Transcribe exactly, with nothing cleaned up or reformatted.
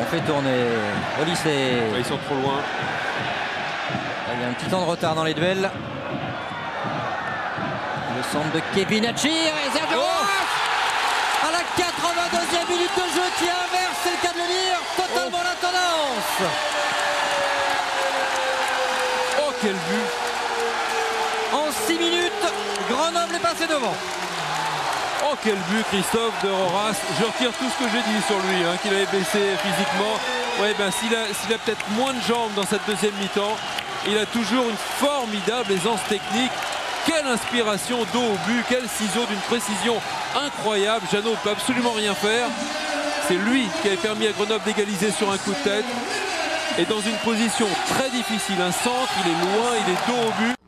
fait tourner au lycée. Ouais, ils sont trop loin. Il y a un petit temps de retard dans les duels. Le centre de Kevin Hatchir et Sergio Oh Rojas à la quatre-vingt-deuxième minute de jeu qui inverse, c'est le cas de le dire, totalement Oh. la tendance. Oh, quel but! En six minutes, Grenoble est passé devant. Oh, quel but, Christophe de Rojas. Je retire tout ce que j'ai dit sur lui, hein, qu'il avait baissé physiquement. Ouais, ben, s'il a, s'il a peut-être moins de jambes dans cette deuxième mi-temps, il a toujours une formidable aisance technique. Quelle inspiration dos au but, quel ciseau d'une précision incroyable. Jeannot ne peut absolument rien faire. C'est lui qui avait permis à Grenoble d'égaliser sur un coup de tête. Et dans une position très difficile, un centre, il est loin, il est dos au but.